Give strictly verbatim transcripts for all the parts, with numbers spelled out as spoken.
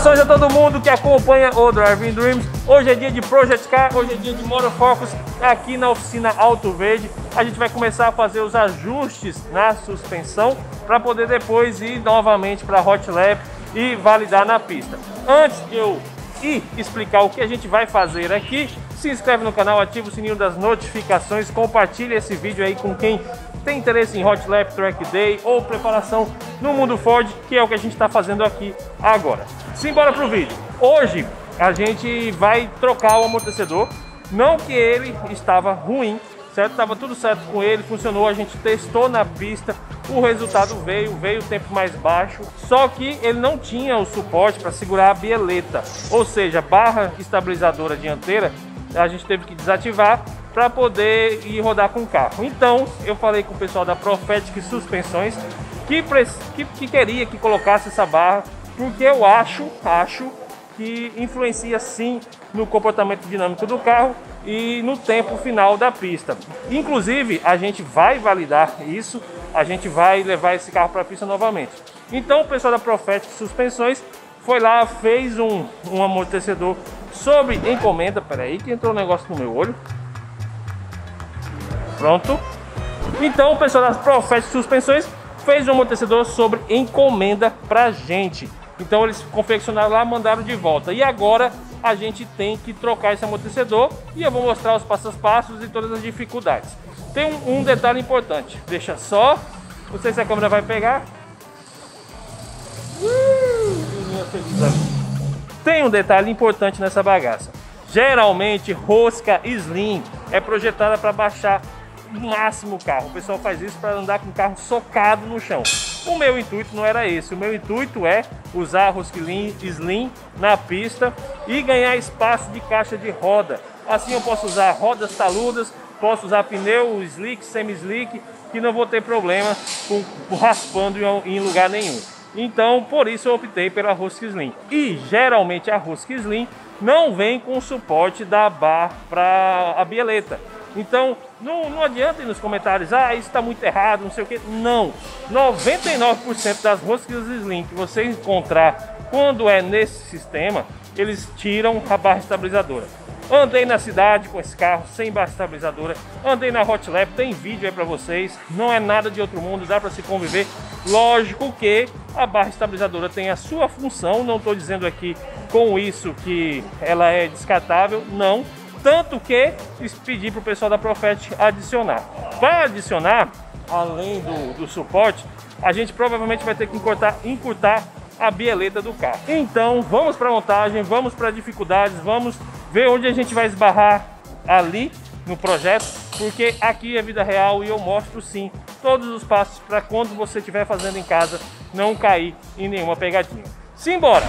Saudações a todo mundo que acompanha o Driving Dreams. Hoje é dia de Project Car, hoje é dia de Motor Focus aqui na oficina Auto Verde. A gente vai começar a fazer os ajustes na suspensão para poder depois ir novamente para a Hot Lap e validar na pista. Antes de eu ir explicar o que a gente vai fazer aqui, se inscreve no canal, ativa o sininho das notificações, compartilha esse vídeo aí com quem tem interesse em Hot Lap, Track Day ou preparação no mundo Ford, que é o que a gente está fazendo aqui agora. Simbora pro vídeo. Hoje a gente vai trocar o amortecedor, não que ele estava ruim, certo? Estava tudo certo com ele, funcionou, a gente testou na pista, o resultado veio, veio o tempo mais baixo, só que ele não tinha o suporte para segurar a bieleta, ou seja, a barra estabilizadora dianteira a gente teve que desativar para poder ir rodar com o carro. Então eu falei com o pessoal da Prophetic Suspensões que, que, que queria que colocasse essa barra, porque eu acho, acho que influencia sim no comportamento dinâmico do carro e no tempo final da pista. Inclusive a gente vai validar isso, a gente vai levar esse carro para a pista novamente. Então o pessoal da Prophetic Suspensões foi lá, fez um, um amortecedor sobre encomenda. Pera aí que entrou um negócio no meu olho. Pronto. Então o pessoal das Prophetic Suspensões fez um amortecedor sobre encomenda pra gente. Então eles confeccionaram lá, mandaram de volta. E agora a gente tem que trocar esse amortecedor e eu vou mostrar os passos a passos e todas as dificuldades. Tem um, um detalhe importante. Deixa só. Não sei se a câmera vai pegar. Tem um detalhe importante nessa bagaça. Geralmente rosca slim é projetada para baixar o máximo o carro. O pessoal faz isso para andar com o carro socado no chão. O meu intuito não era esse. O meu intuito é usar a rosca slim na pista e ganhar espaço de caixa de roda. Assim eu posso usar rodas taludas, posso usar pneu slick, semi-slick, que não vou ter problema com, com raspando em lugar nenhum. Então, por isso eu optei pela rosca slim. E geralmente a rosca slim não vem com suporte da barra para a bieleta. Então, não, não adianta ir nos comentários, ah, isso está muito errado, não sei o que. Não, noventa e nove por cento das roscas slim que você encontrar quando é nesse sistema, eles tiram a barra estabilizadora. Andei na cidade com esse carro sem barra estabilizadora, andei na Hot Lap, tem vídeo aí para vocês, não é nada de outro mundo, dá para se conviver. Lógico que a barra estabilizadora tem a sua função, não estou dizendo aqui com isso que ela é descartável, não. Tanto que pedi para o pessoal da Prophetic adicionar. Para adicionar, além do, do suporte, a gente provavelmente vai ter que encurtar, encurtar a bieleta do carro. Então vamos para a montagem, vamos para dificuldades, vamos ver onde a gente vai esbarrar ali no projeto, porque aqui é vida real e eu mostro sim todos os passos para quando você estiver fazendo em casa não cair em nenhuma pegadinha. Simbora!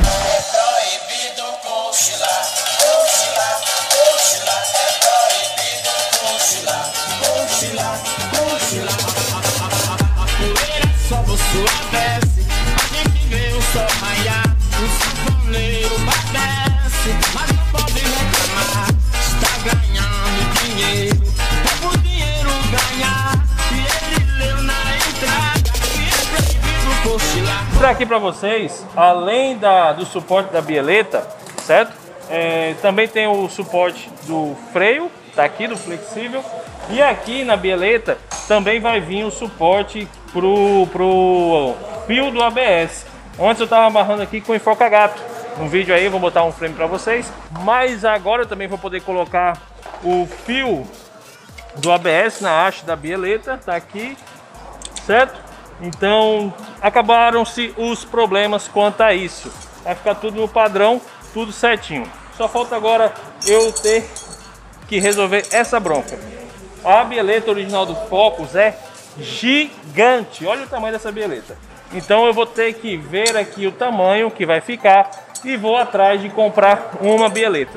Vou mostrar aqui para vocês, além da, do suporte da bieleta, certo? É, também tem o suporte do freio, tá aqui, do flexível. E aqui na bieleta também vai vir o suporte pro, pro fio do A B S. Antes eu estava amarrando aqui com enfoca-gato. No vídeo aí eu vou botar um frame para vocês. Mas agora eu também vou poder colocar o fio do A B S na haste da bieleta, tá aqui, certo? Então acabaram-se os problemas quanto a isso. Vai ficar tudo no padrão, tudo certinho. Só falta agora eu ter que resolver essa bronca. A bieleta original do Focus é gigante. Olha o tamanho dessa bieleta. Então eu vou ter que ver aqui o tamanho que vai ficar e vou atrás de comprar uma bieleta.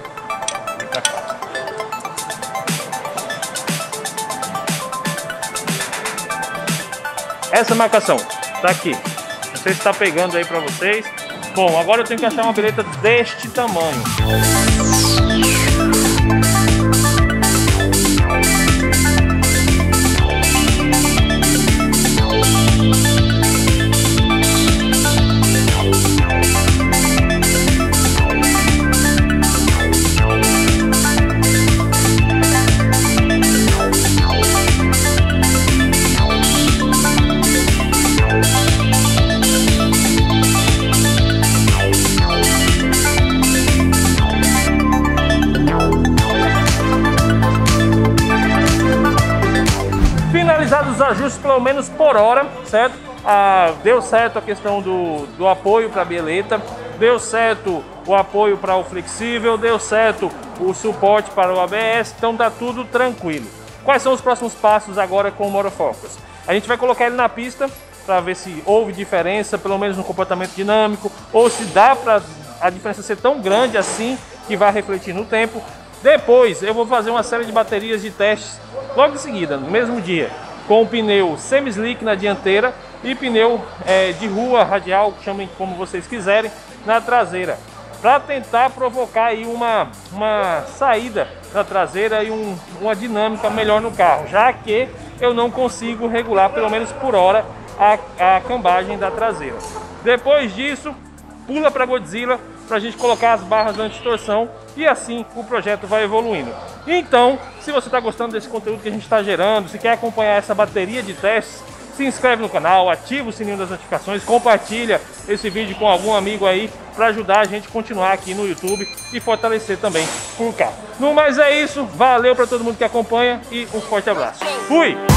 Essa marcação tá aqui. Não sei se está pegando aí para vocês. Bom, agora eu tenho que achar uma bieleta deste tamanho. realizados os ajustes pelo menos por hora, certo? Ah, deu certo a questão do, do apoio para a bieleta, deu certo o apoio para o flexível, deu certo o suporte para o A B S, então tá tudo tranquilo. Quais são os próximos passos agora com o Motofocus? A gente vai colocar ele na pista para ver se houve diferença, pelo menos no comportamento dinâmico, ou se dá para a diferença ser tão grande assim que vai refletir no tempo. Depois eu vou fazer uma série de baterias de testes logo em seguida, no mesmo dia, com o pneu semi-slick na dianteira e pneu é, de rua radial, chamem como vocês quiserem, na traseira, para tentar provocar aí uma, uma saída da traseira e um, uma dinâmica melhor no carro, já que eu não consigo regular, pelo menos por hora, a, a cambagem da traseira. Depois disso, pula para Godzilla para a gente colocar as barras anti-torção e assim o projeto vai evoluindo. Então, se você está gostando desse conteúdo que a gente está gerando, se quer acompanhar essa bateria de testes, se inscreve no canal, ativa o sininho das notificações, compartilha esse vídeo com algum amigo aí para ajudar a gente a continuar aqui no YouTube e fortalecer também por cá. No mais é isso, valeu para todo mundo que acompanha e um forte abraço. Fui!